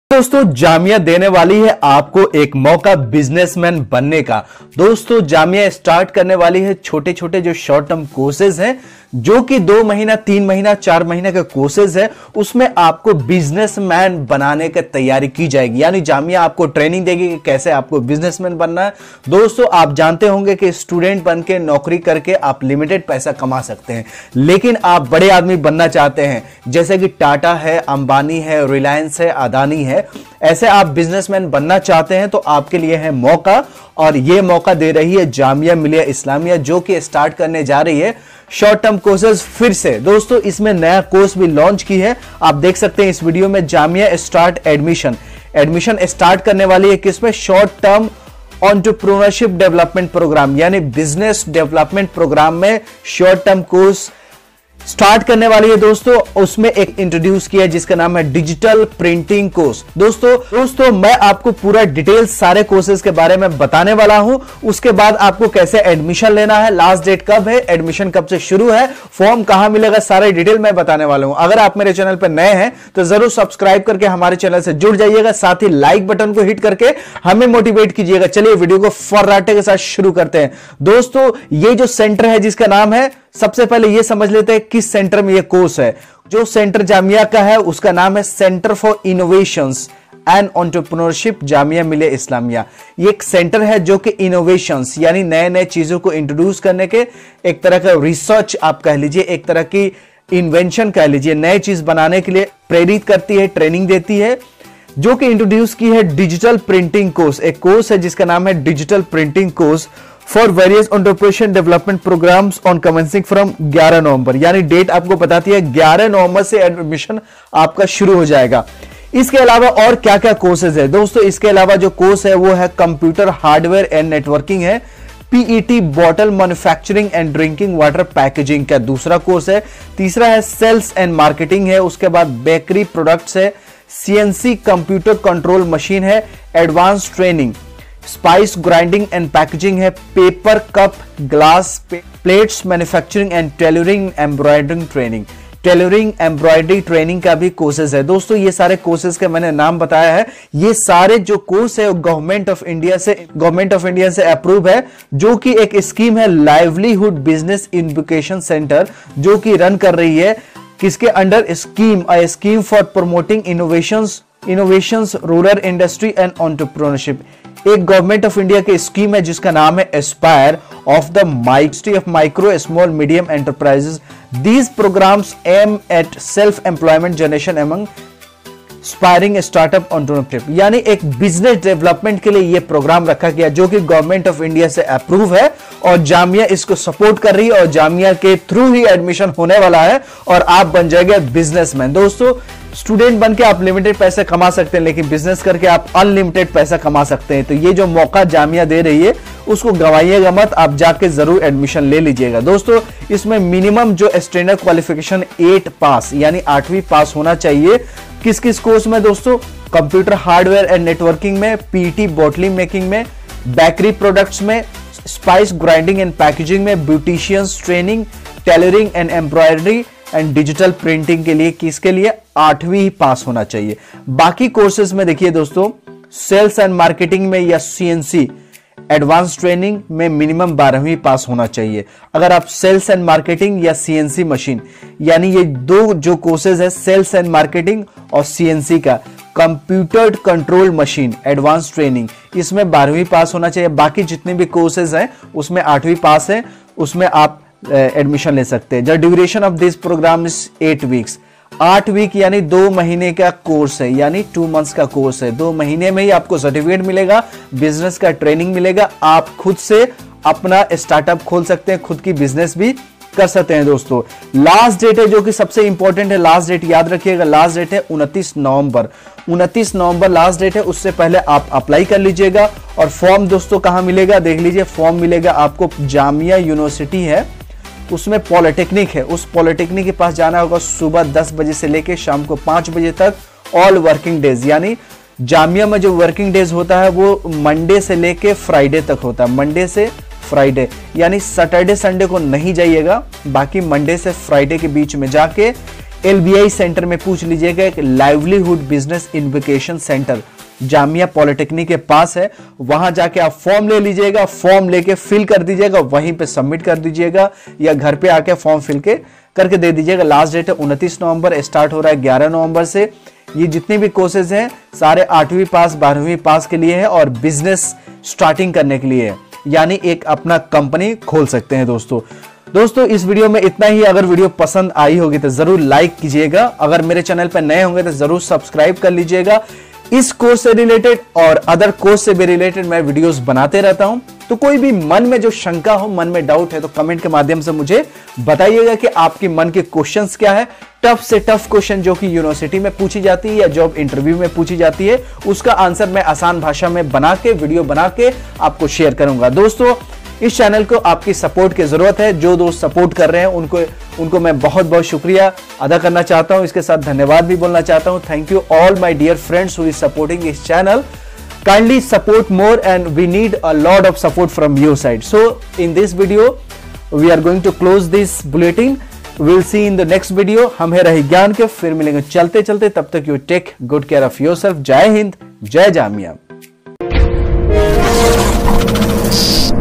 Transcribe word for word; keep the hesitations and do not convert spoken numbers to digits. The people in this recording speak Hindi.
दोस्तों जामिया देने वाली है आपको एक मौका बिजनेसमैन बनने का। दोस्तों जामिया स्टार्ट करने वाली है छोटे छोटे जो शॉर्ट टर्म कोर्सेज हैं, जो कि दो महीना तीन महीना चार महीने के कोर्सेज है, उसमें आपको बिजनेसमैन बनाने की तैयारी की जाएगी। यानी जामिया आपको ट्रेनिंग देगी कि कैसे आपको बिजनेसमैन बनना है। दोस्तों आप जानते होंगे कि स्टूडेंट बन के नौकरी करके आप लिमिटेड पैसा कमा सकते हैं, लेकिन आप बड़े आदमी बनना चाहते हैं, जैसे कि टाटा है, अंबानी है, रिलायंस है, अदानी है, ऐसे आप बिजनेसमैन बनना चाहते हैं तो आपके लिए है मौका। और यह मौका दे रही है जामिया मिलिया इस्लामिया, जो कि स्टार्ट करने जा रही है शॉर्ट टर्म कोर्सेज फिर से। दोस्तों इसमें नया कोर्स भी लॉन्च की है, आप देख सकते हैं इस वीडियो में। Jamia start admission admission start करने वाली है किसमें? Short term entrepreneurship development programme, यानी बिजनेस डेवलपमेंट प्रोग्राम में शॉर्ट टर्म कोर्स स्टार्ट करने वाली है। दोस्तों उसमें एक इंट्रोड्यूस किया है जिसका नाम है डिजिटल प्रिंटिंग कोर्स। दोस्तों दोस्तों मैं आपको पूरा डिटेल सारे कोर्सेज के बारे में बताने वाला हूं। उसके बाद आपको कैसे एडमिशन लेना है, लास्ट डेट कब है, एडमिशन कब से शुरू है, फॉर्म कहां मिलेगा, सारे डिटेल मैं बताने वाला हूं। अगर आप मेरे चैनल पर नए हैं तो जरूर सब्सक्राइब करके हमारे चैनल से जुड़ जाइएगा, साथ ही लाइक बटन को हिट करके हमें मोटिवेट कीजिएगा। चलिए वीडियो को फर्राटे के साथ शुरू करते हैं। दोस्तों ये जो सेंटर है जिसका नाम है, सबसे पहले यह समझ लेते हैं किस सेंटर में यह कोर्स है। जो सेंटर जामिया का है उसका नाम है centre for innovations and entrepreneurship Jamia Millia Islamia. ये एक सेंटर है जो कि इनोवेशंस यानी नए नए चीजों को इंट्रोड्यूस करने के, एक तरह का रिसर्च आप कह लीजिए, एक तरह की इन्वेंशन कह लीजिए, नए चीज बनाने के लिए प्रेरित करती है, ट्रेनिंग देती है। जो कि इंट्रोड्यूस की है डिजिटल प्रिंटिंग कोर्स, एक कोर्स है जिसका नाम है digital printing course for various entrepreneurship development programmes on commencing from ग्यारह नवंबर। यानी डेट आपको बताती है ग्यारह नवंबर से एडमिशन आपका शुरू हो जाएगा। इसके अलावा और क्या क्या कोर्सेज है दोस्तों? इसके अलावा जो कोर्स है वो है कंप्यूटर हार्डवेयर एंड नेटवर्किंग है, PET bottle manufacturing and drinking water packaging का दूसरा कोर्स है, तीसरा है सेल्स एंड मार्केटिंग है, उसके बाद बेकरी प्रोडक्ट्स है, सीएनसी कंप्यूटर कंट्रोल मशीन है, advance training spice grinding and packaging है, paper cup glass plates manufacturing and tailoring embroidering training tailoring embroidery training का भी कोर्सेज है। दोस्तों ये सारे कोर्सेज के मैंने नाम बताया है। ये सारे जो कोर्स है गवर्नमेंट ऑफ इंडिया से गवर्नमेंट ऑफ इंडिया से अप्रूव है, जो कि एक स्कीम है लाइवलीहुड बिजनेस इनक्यूबेशन सेंटर, जो कि रन कर रही है किसके under? Scheme a scheme for promoting innovations innovations rural industry and entrepreneurship. एक गवर्नमेंट ऑफ इंडिया की स्कीम है जिसका नाम है ASPIRE of the ministry of micro small medium enterprises. These programmes aim at self employment generation among aspiring startup entrepreneurship, यानी एक बिजनेस डेवलपमेंट के लिए यह प्रोग्राम रखा गया, जो कि गवर्नमेंट ऑफ इंडिया से अप्रूव है और जामिया इसको सपोर्ट कर रही है, और जामिया के थ्रू ही एडमिशन होने वाला है और आप बन जाएंगे बिजनेसमैन। दोस्तों स्टूडेंट बन के आप लिमिटेड पैसे कमा सकते हैं, लेकिन बिजनेस करके आप अनलिमिटेड पैसा कमा सकते हैं। तो ये जो मौका जामिया दे रही है उसको गंवाइएगा मत, आप जाके जरूर एडमिशन ले लीजिएगा। दोस्तों इसमें मिनिमम जो स्टैंडर्ड क्वालिफिकेशन एट पास यानी आठवीं पास होना चाहिए। किस किस कोर्स में दोस्तों? कंप्यूटर हार्डवेयर एंड नेटवर्किंग में, पीटी बॉटलिंग मेकिंग में, बेकरी प्रोडक्ट्स में, स्पाइस ग्राइंडिंग एंड पैकेजिंग में, beauticians training, tailoring and embroidery and digital printing के लिए किसके लिए? आठवीं ही पास होना चाहिए। बाकी कोर्सेज में देखिए दोस्तों, सेल्स एंड मार्केटिंग में या सीएनसी एडवांस ट्रेनिंग में मिनिमम बारहवीं पास होना चाहिए। अगर आप सेल्स एंड मार्केटिंग या सीएनसी मशीन, यानी ये दो जो कोर्सेज है सेल्स एंड मार्केटिंग और सीएनसी का computer control machine advance training, इसमें बारहवीं पास होना चाहिए। बाकी जितने भी कोर्सेज हैं उसमें आठवीं पास है, उसमें आप एडमिशन ले सकते हैं। The duration of this programme is eight weeks, आठ वीक यानी दो महीने का कोर्स है, यानी टू मंथ्स का कोर्स है। दो महीने में ही आपको सर्टिफिकेट मिलेगा, बिजनेस का ट्रेनिंग मिलेगा, आप खुद से अपना स्टार्टअप खोल सकते हैं, खुद की बिजनेस भी कर सकते हैं। दोस्तों लास्ट डेट है जो कि सबसे इंपॉर्टेंट है, लास्ट डेट याद रखिएगा, लास्ट डेट है उनतीस नवंबर उनतीस नवंबर लास्ट डेट है। उससे पहले आप अप्लाई कर लीजिएगा। और फॉर्म दोस्तों कहां मिलेगा? देख लीजिए, फॉर्म मिलेगा आपको जामिया यूनिवर्सिटी है, उसमें पॉलिटेक्निक है, उस पॉलिटेक्निक के पास जाना होगा सुबह दस बजे से लेकर शाम को पांच बजे तक, ऑल वर्किंग डेज। यानी जामिया में जो वर्किंग डेज होता है वो मंडे से लेके फ्राइडे तक होता है, मंडे से फ्राइडे, यानी सैटरडे संडे को नहीं जाइएगा, बाकी मंडे से फ्राइडे के बीच में जाके एलबीआई सेंटर में पूछ लीजिएगा, एक livelihood business incubation centre Jamia polytechnic के पास है, वहां जाके आप फॉर्म ले लीजिएगा, फॉर्म लेके फिल कर दीजिएगा, वहीं पे सबमिट कर दीजिएगा या घर पे आके फॉर्म फिल के करके दे दीजिएगा। लास्ट डेट है उनतीस नवंबर, स्टार्ट हो रहा है ग्यारह नवंबर से। ये जितने भी कोर्सेज हैं सारे आठवीं पास बारहवीं पास के लिए है और बिजनेस स्टार्टिंग करने के लिए है, यानी एक अपना कंपनी खोल सकते हैं। दोस्तों दोस्तों इस वीडियो में इतना ही। अगर वीडियो पसंद आई होगी तो जरूर लाइक कीजिएगा, अगर मेरे चैनल पर नए होंगे तो जरूर सब्सक्राइब कर लीजिएगा। इस कोर्स से रिलेटेड और अदर कोर्स से भी रिलेटेड मैं वीडियोस बनाते रहता हूं, तो कोई भी मन में जो शंका हो, मन में डाउट है, तो कमेंट के माध्यम से मुझे बताइएगा कि आपके मन के क्वेश्चंस क्या है। टफ से टफ क्वेश्चन जो कि यूनिवर्सिटी में पूछी जाती है या जॉब इंटरव्यू में पूछी जाती है, उसका आंसर मैं आसान भाषा में बना के वीडियो बना के आपको शेयर करूंगा। दोस्तों इस चैनल को आपकी सपोर्ट की जरूरत है, जो दोस्त सपोर्ट कर रहे हैं उनको उनको मैं बहुत बहुत शुक्रिया अदा करना चाहता हूं, इसके साथ धन्यवाद भी बोलना चाहता हूं। Thank you all my dear friends who is supporting this channel. Kindly support more and we need a lot of support from your side. So in this video we are going to close this bulletin, will see in the next video. हम है रही ज्ञान के, फिर मिलेंगे चलते चलते, तब तक you take good care of yourself. जय हिंद, जय जामिया।